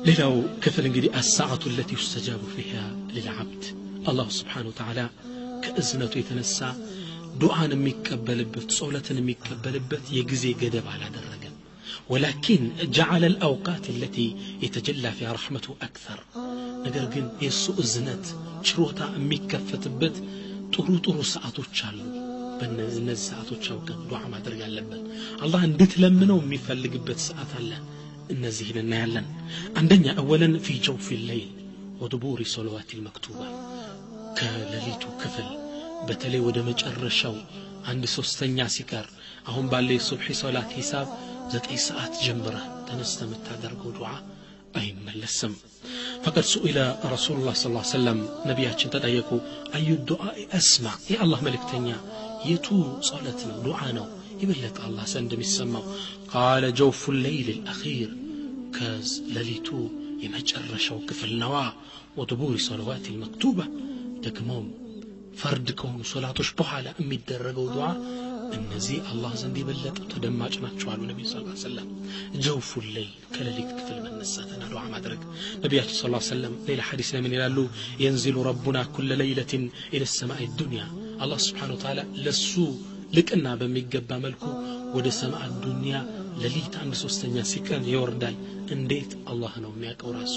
ሌላው ክፍል እንግዲህ الساعة التي يستجاب فيها للعبد الله سبحانه وتعالى ከእዝነቱ የተነሳ ዱዓን የሚቀበልበት ጸሎትን የሚቀበልበት የጊዜ ገደብ አላደረገም ولكن جعل الأوقات التي يتجلى فيها رحمته أكثر ነገር ግን የሱ እዝነት ችሮታ የሚከፈትበት ጥሩ ሰዓቶች አሉ በእነዚህ ሰዓቶች አውቀን ዱዓ ማድረግ አለብን አላህ እንድትለምነው የሚፈልግበት ሰዓት አለ እነዚህን እናያለን አንደኛ أولا في جوف الليل ودبور صلوات المكتوبة ከሌሊቱ ክፍል በተለይ ወደ መጨረሻው አንድ ሶስተኛ ሲቀር አሁን ባለ የሱብሂ ሶላት ሂሳብ 9 ሰዓት ጀምራ ተነስተ የምታደርገው ዱዓ አይመለስም فقد سئل رسول الله صلى الله عليه وسلم ነብያችን ተጠየቁ አዩ ዱዓ اسمع يا الله መልእክተኛ የቱ ጸሎት ነው ዱዓ ነው ይበለጥ አላህ ዘንድ የሚሰማው قال جوف الليل الأخير كز ሌሊቱ የመጨረሻው ክፍል ነው ወድቡር صلوات المكتوبة ደግሞም فرد كون صلاتوش بحالة የሚደረገው ዱዓ እነዚህ አላህ ዘንድ ይበለጥ ተደማጭ ናቸው አሉ ነብዩ ሰለላሁ ዐለይሂ ወሰለም جوف الليل ከሌሊት ክፍል መነሳትና ዱዓ ማድረግ ነብያችን ሰለላሁ ዐለይሂ ወሰለም ሌላ ሐዲስ ላይ ምን ይላሉ ينزل ربنا كل ليلة إلى السماء الدنيا الله سبحانه وتعالى ለሱ ልቅና በሚገባ መልኩ ወደ ሰማይ ዱንያ ሌሊት አንድ ሶስተኛ ሲቀን ይወርዳል እንዴት አላህ ነው የሚያውቀው ራሱ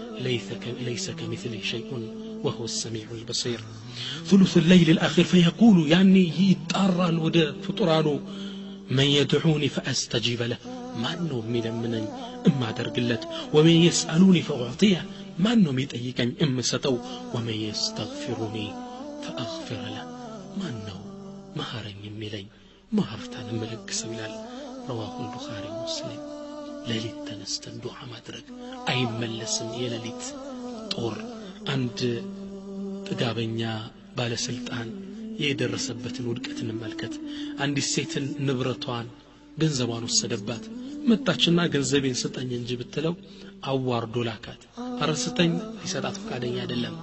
ليس كمثله شيء وهو السميع البصير ثلث الليل الأخير فيقول يعني يتطرى ودا فطرانو من يدعوني فأستجيب له ما أنه ملمنني إما درقلت ومن يسألوني فأعطيه ما أنه يتأيكني إما ستو ومن يستغفرني فأغفر له ما أنه مهرني ملي مهرتان ملك سبيلال رواه البخاري ومسلم ليلت تنستن دعا مدرك أي ملسن يلليت طور عند ጥጋበኛ ባለስልጣን የደረሰበትን ውድቀትን መልከት አንድ ሴትን ንብረቷን ገንዘቧን ወሰደባት መጣችና ገንዘቤን ስጠኝ እንጂ ብትለው አዋርዶ ላካት አረስተኝ ሊሰጣት ፈቃደኛ አይደለም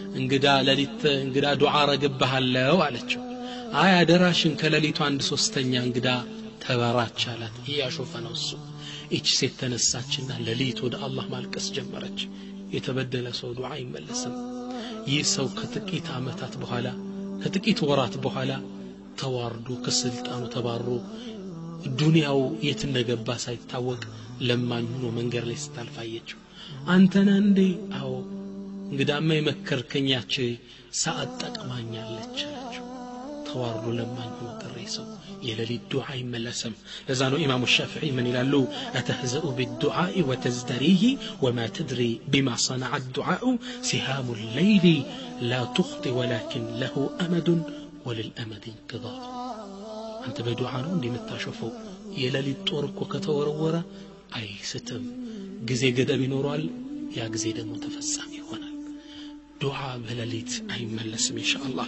እንግዳ ዱዓ ረግብሃለው አለችው አይ አደራሽን ከሌሊቱ አንድ ሶስተኛ እንግዳ ተባራች አላት ያሾፈ ነው እሱ እቺ ሴት ተነሳችና ሌሊት ወደ አላህ ማልቀስ ጀመረች የተበደለ ሰው ዱዓ ይመለስም ይህ ሰው ከጥቂት አመታት በኋላ ከጥቂት ወራት በኋላ ተዋርዶ ከስልጣኑ ተባሮ ዱንያው የት እንደገባ ሳይታወቅ ለማኝ ሆኖ መንገር ላይ ስታልፋየችው አንተና እንዴ አዎ እንግዳማ የመከርከኛች ሰዓት ጠቅማኛለች አለችው ተዋርዶ ለማኝ ሆኖ ተረሰው የሌሊት ዱዓ ይመለስም ለዛ ነው ኢማሙ ሻፊዒ ምን ይላሉ አተህዘኡ بالدعاء وتزدريه وما تدري بما صنع الدعاء سهام الليل لا تخطي ولكن له أمد وللأمد انقضاء أنت بدعاء عندي متاشوفوا የሌሊት ጦር እኮ ከተወረወረ አይስትም ጊዜ ገደብ ይኖራል ያ ጊዜ ደግሞ ተፈጻሚ ይሆናል ዱዓ በሌሊት አይመለስም ኢንሻአላህ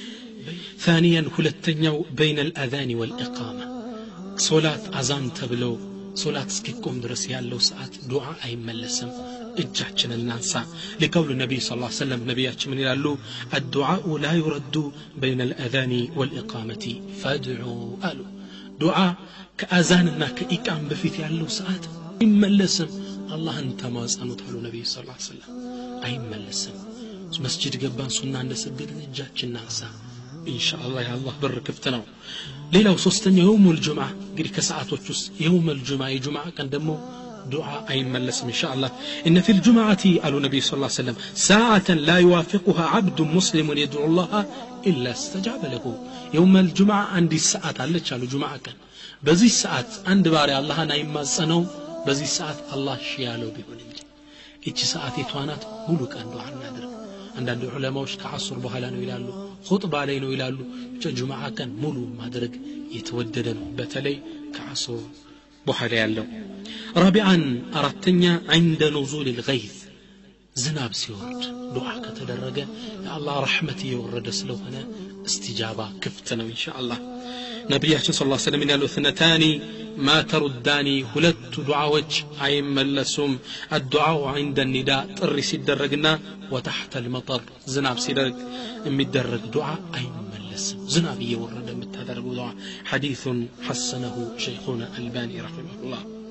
ثانيا ሁለተኛው بين الاذان والاقامه ሶላት አዛን ተብሎ ሶላት እስኪቆም ድረስ ያለው ሰዓት ዱዓ አይመለስም እጃችንን እናንሳ ለቀውል ነብይ ሰለላሁ ዐለይሂ ወሰለም ነብያችን ምን ይላሉ الدعاء لا يرد بين الاذان والاقامه فادعوا አሉ ዱዓ ከአዛንና ከኢቃም በፊት ያለው ሰዓት አይመለስም አላህን ተማጸኑት አሉ ነብይ ሰለላሁ ዐለይሂ ወሰለም አይመለስም መስጂድ ገባን ሱና እንደሰገድን እጃችንን እናንሳ ኢንሻአላህ ያላህ በር ክፍት ነው ሌላው ሶስተኛው የውሙል ጁምዓ እንግዲህ ከሰዓቶች ውስጥ የውሙል ጁምዓ የጁምዓ ቀን ደግሞ ዱዓ አይመለስም ኢንሻአላህ ان في الجمعه قال النبي صلى الله عليه وسلم ساعه لا يوافقها عبد مسلم يدعو الله الا استجاب له يوم الجمعه عند الساعات አለች አሉ ጁምዓ ቀን በዚህ ሰዓት አንድ ባሪያ አላህን አይማጸነው በዚህ ሰዓት አላህ ያለው ቢሆን እንጂ እቺ ሰዓት የቷናት ሙሉ ቀን ዱዓ እናድርግ አንዳንድ ዑለማዎች ከዐስር በኋላ ነው ይላሉ ኹጥባ ላይ ነው ይላሉ ጁምዓ ቀን ሙሉ ማድረግ የተወደደ ነው በተለይ ከዐስር በኋላ ያለው رابعا አራተኛ عند نزول الغيث ዝናብ ሲወርድ ዱዓ ከተደረገ የአላህ ረህመት ይወረደ ስለሆነ استجابه ክፍት ነው ኢንሻአላህ ነብያችን ሰለላሁ ዐለይሂ ወሰለም ያሉ ثنتان ما ترداني ሁለት ዱዓዎች አይመለሱም الدعاء عند النداء ጥሪ ሲደረግና وتحت المطر ዝናብ ሲደርግ የሚደረግ ዱዓ አይመለስም ዝናብ እየወረደ የምታደርገው ዱዓ حديث حسنه شيخنا الباني رحمه الله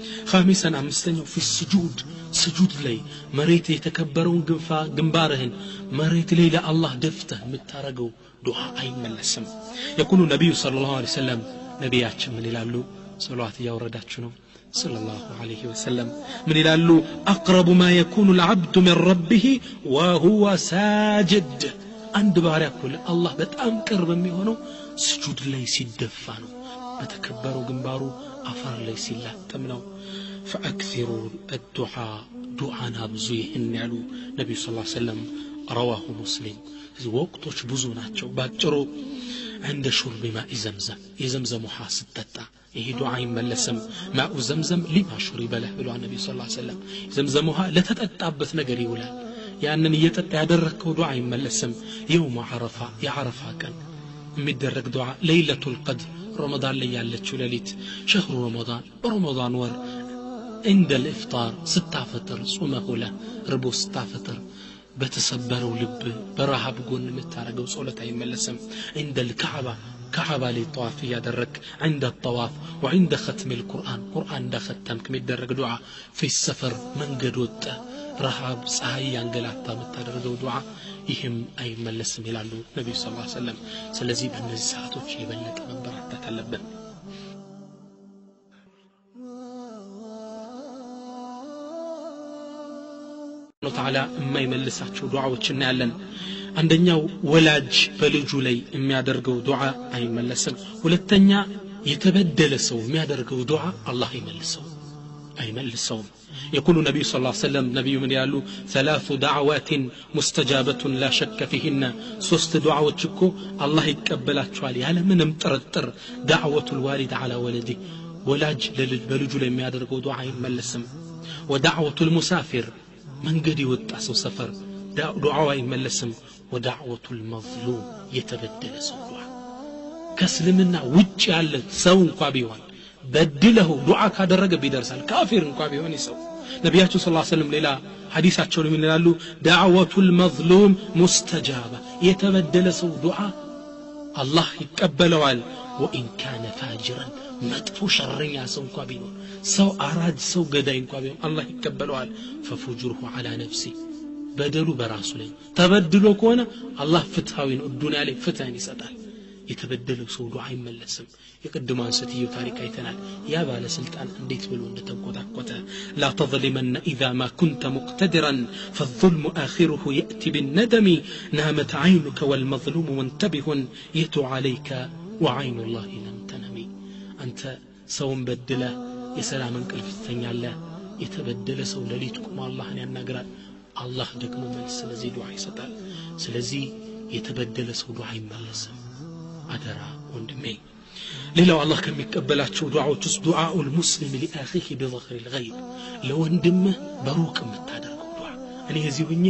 خامسا አምስተኛው في السجود سجود ላይ መሬት የተከበረውን ግንባርህን መሬት ላይ ለአላህ ደፍተህ የምታረገው ዱዓ አይመለስም يقول النبي صلى الله عليه وسلم ነቢያችን ምን ይላሉ ሶላዋት ያወረዳችሁ ነው صلى الله عليه وسلم من يلالو أقرب ما يكون العبد من ربه وهو ساجد عند بارك الله بتأم قرب ميهونو سجود لي سيدفانو بتكبروا جنبارو أفر لي سيلا تمنو فأكثروا الدعاء دعاء نابزوهن يالو نبي صلى الله عليه وسلم رواه مسلم وقتوش بزوناتشو باكرو عند شرب ماء زمزم يزمزم حاسد تتا ይሄ ዱዓ ይመለስም ማኡ ዘምዘም ሊማ ሹሪበ ለህ ብሎ ነብዩ ሰለላሁ ዐለይሂ ወሰለም ዘምዘሙሃ ለተጠጣበት ነገር ይውላል ያንን እየጠጣ ያደረከው ዱዓ ይመለስም የውም አረፋ የአረፋ ቀን የሚደረግ ዱዓ ለይለቱል ቀድር ረመዳን ላይ ያለችው ሌሊት ሸህሩ ረመዳን በረመዳን ወር عند الافطار ستافطر ጾመሁ ለርቦ ستافطر በተሰበረው ልብ በረሃብ ጎን የምታረገው ጸሎት አይመለስም عند الكعبة كعبة للطواف يدرك عند الطواف وعند ختم القرآن دا ختمك ميدرك دعاء في السفر من قدوت رهاب صحي ينقلاتا متدرجو دعاء يهم أي ملسم يلالو نبي صلى الله عليه وسلم سلزي بأنزي ساعتوك يبلك من برات تتلبن الله تعالى ما يملساتشو دعاء وچنا يالن አንደኛው ወላጅ በልጁ ላይ የሚያደርገው ዱዓ አይመለስም ሁለተኛ የተበደለ ሰው የሚያደርገው ዱዓ አላህ አይመልሰውም يقول النبي صلى الله عليه وسلم نبي من يالو 3 دعوات مستجابة لا شك فيهن ሶስት ዱዓዎች እኮ አላህ ይቀበላቸዋል ያለ ምንም ጥርጥር دعوة الوالد على ولده ወላጅ በልጁ ላይ የሚያደርገው ዱዓ አይመለስም ودعوة المسافر መንገድ ይወጣ ሰው ሰፈር دعاء يملسم ودعوة المظلوم يتبدل سوى كسلمنا وجه على سو قابيوان بدله دعاء كادرج بيدرسال كافر قابيوان يسو نبياتو صلى الله عليه وسلم ليلا حديثاتو من يلالو دعوة المظلوم مستجابة يتبدل سو دعاء الله يتقبلوال وإن كان فاجرا مدفو شريا سو قابيوان سو أراد سو قدين قابيوان الله يتقبلوال ففجره على نفسي بدلوا براسو لي تبدلوا كونه الله فتحوين الدنيا لي فتحين يسطال يتبدلوا سو دعاء يملسم يقدموا ستيو تاريخ ايتنال يا باله سلطان انديت بلو اندتنقطقطه لا تظلمن اذا ما كنت مقتدرا فالظلم اخره ياتي بالندم نامت عينك والمظلوم منتبه يتو عليك وعين الله لم تنمي انت سو بدله يسلام انقلف تتنياله يتبدل سو لليتكم الله ينغرال الله ደግሞ መልስ ስለዚህ ዱዓ ይሰጣል ስለዚህ የተበደለ ሰው ዱዓ ይመለስም አደራ ወንድሜ ሌላው አላህ ከሚቀበላቸው ዱዓዎች ውስጥ ዱዓኡል ሙስሊም ለአኺሂ بظهر الغيب ለወንድምህ በሩቅ የምታደርገው ዱዓ እኔ እዚህ ሆኜ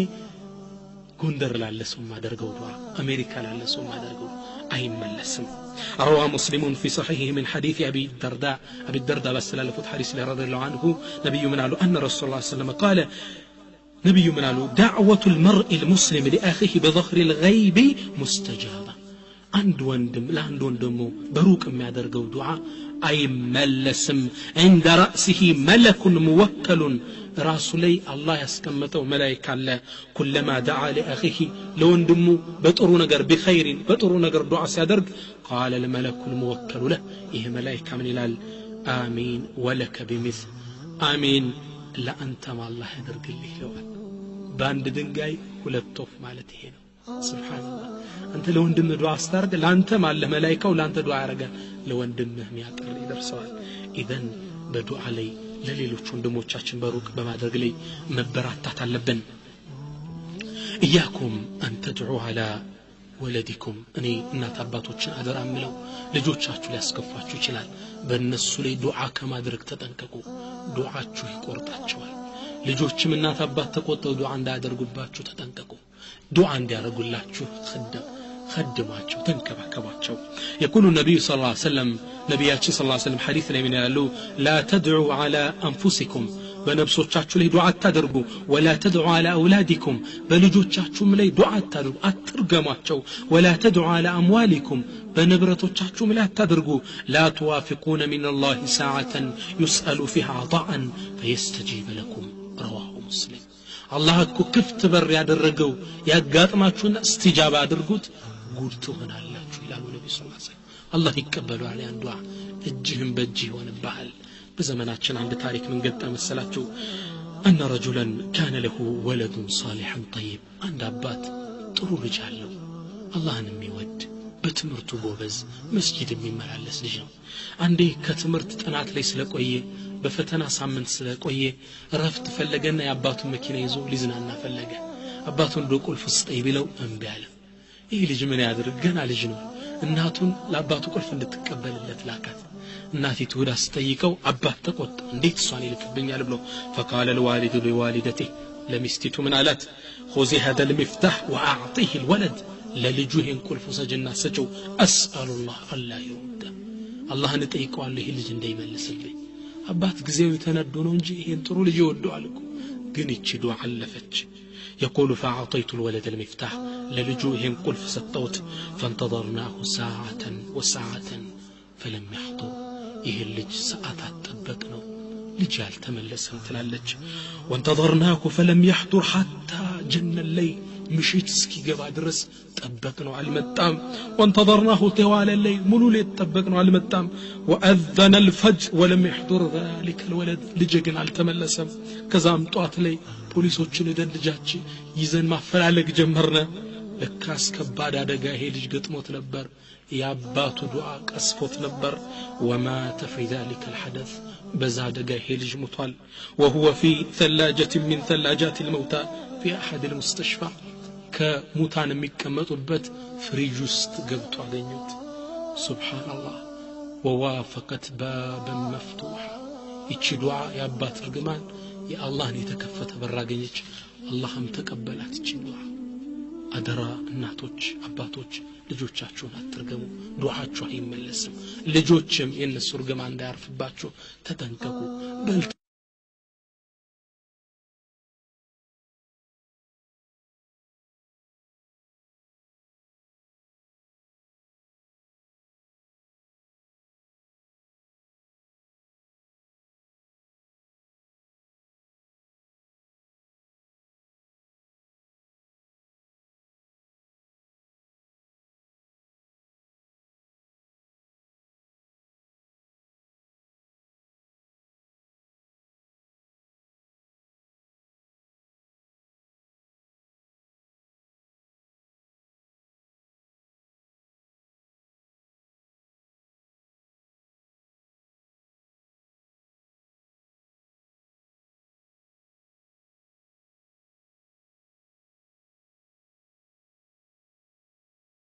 ጎንደር ላለ ሰው ማደርገው ዱዓ አሜሪካ ላለ ሰው ማደርገው አይመለስም روى مسلم في صحيحه من حديث أبي الدرداء بسلالفت حديث رضي الله عنه نبي من قال أن رسول الله صلى الله عليه وسلم قال نبي من قالوا دعوة المرء المسلم لأخيه بظهر الغيب مستجابة عند وندم لا عند وندمه بروك ما يدرجوا دعاء أي ملسم عند رأسه ملك موكل رسولي الله يسكمته ملائكة الله كلما دعا لأخيه لو وندمه بطرو نجر بخير بطرو نجر دعاء سيدرج قال الملك الموكل له إيه ملائكة من الال آمين ولك بمثل آمين لا أنت مع الله يدرج اللي لوال باند دنجاي ሁለት ጦፍ ማለት ይሄ ነው ሱብሃንአላህ አንተ ለወንድምህ ዱዓ አስተርግ ላንተ ማለት መላእክቱ ላንተ ዱዓ ያረጋል ለወንድምህ የሚያቀር ይደርሰዋል ኢዘን በዱዓ ላይ ለሌሎች ወንድሞቻችን በሩቅ በማድረግ ላይ መበራታት አለብን ኢያኩም አን ተድዑ على ولدكم እኔ እናት አባቶችን አደራምለው ልጆቻችሁ ሊያስከፋችሁ ይችላል በእነሱ ላይ ዱዓ ከማድረግ ተጠንቀቁ ዱዓችሁ ይቆርጣቸዋል ልጆችም እናት አባት ተቆጥተው ዱዓ እንዳያደርጉባችሁ ተጠንቀቁ ዱዓ እንዲያደርጉላችሁ خدماتشو تنكبكباتشو يقول النبي صلى الله عليه وسلم نبياتي صلى الله عليه وسلم حديث من يقول لا تدعوا على أنفسكم በነፍሶቻችሁ ላይ ዱዓ አታድርጉ ولا تدعوا على اولادكم በልጆቻችሁም ላይ ዱዓ አታድርጉ አትርገሟቸው ولا تدعوا على اموالكم በንብረቶቻችሁም ላይ አታድርጉ لا توافقون من الله ساعة يسأل فيها عطاء فيستجيب لكم رواه مسلم الله እኮ ክፍት በር ያደረገው ያጋጥማችሁና استجابه አድርጉት ጉድ ትሆናላችሁ ይላሉ ነብዩ ሰለላሁ ዐለይሂ ወሰለም الله ይቀበላል ያን ዱዓ እጅህም በእጅህ ይሆንብሃል በዘመናችን አንድ ታሪክ ምን ገጠመ መሰላችሁ أن رجلا كان له ولد صالح طيب عند አባት ጥሩ ልጅ አለው አላህን የሚወድ በትምህርቱ ጎበዝ መስጊድ የሚመላለስ ልጅ ነው አንዴ ከትምህርት ጥናት ላይ ስለቆየ በፈተና ሳምንት ስለቆየ ረፍት ፈለገና የአባቱን መኪና ይዞ ሊዝናና ፈለገ አባቱን ቁልፍ ስጠይ ቢለው እምቢ አለ ይህ ልጅ ምን ያድርግ ገና ልጅ ነው እናቱን ለአባቱ ቁልፍ እንድትቀበልለት ላካት እናቲቱ ወዳ አስጠይቀው አባት ተቆጣ እንዴት እሷን ይልክብኛል ብሎ فقال الوالد لوالدته ለሚስቲቱ ምን አላት خذي هذا المفتاح واعطيه الولد ለልጁህን ቁልፍ ሰጅና ሰጨው اسال الله الله يرد الله እንጠይቀዋለሁ ይሄ ልጅ እንዳይመልስልኝ አባት ጊዜው የተነዶ ነው እንጂ ይሄን ጥሩ ልጅ ይወደዋል እኮ ግን እቺ ዱዓ አለፈች يقول فاعطيت الولد المفتاح للجوهم قلف سطوت فانتظرناه ساعة وساعة فلم يحضر إيه اللج ساعات طبقنا لجال تملسم تلالج وانتظرناه فلم يحضر حتى جن الليل مشيت اسكي جبا درس طبقنا على المتام وانتظرناه طوال الليل منو لي طبقنا على المتام واذن الفجر ولم يحضر ذلك الولد لجن على تملسم كزام طوات لي ፖሊሶችን ደልጃች ይዘን ማፈላለግ ጀመርነ ለካስ ከባድ አደጋ ይሄ ልጅ ገጥሞት ነበር ያባቱ ዱዓ ቀስፎት ነበር ومات في ذلك الحدث በዛ አደጋ ይሄ ልጅ ሞቷል وهو في ثلاجة من ثلاجات الموتى في احد المستشفى ከሙታን የሚቀመጡበት ፍሪጅ ውስጥ ገብቶ አገኙት سبحان الله ووافقت بابا مفتوحا ይቺ ዱዓ ያባት እርግማን የአላህን የተከፈተ በራገኘች አላህም ተቀበላት ይችላል አደራ እናቶች አባቶች ልጆቻችሁን አትርገሙ ዱዓችሁ አይመለስም ልጆችም የነሱ እርግማን እንዳያርፍባችሁ ተጠንቀቁ